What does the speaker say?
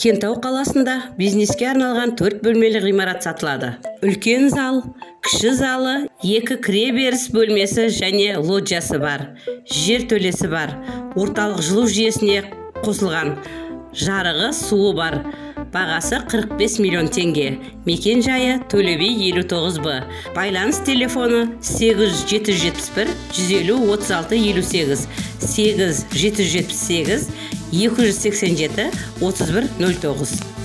Кентау қаласында бизнеске арналған 4 бөлмелі ғимарат сатылады. Үлкен зал, кіші залы, 2 кіреберіс бөлмесі және лоджиясы бар. Жер төлесі бар. Орталық жылу жүйесіне қосылған. Жарығы, суы бар. Бағасы 45 миллион теңге. Мекен жайы Төле-би 59Б. Байланыс телефоны 8771 150 36 58, 8778 287 3109.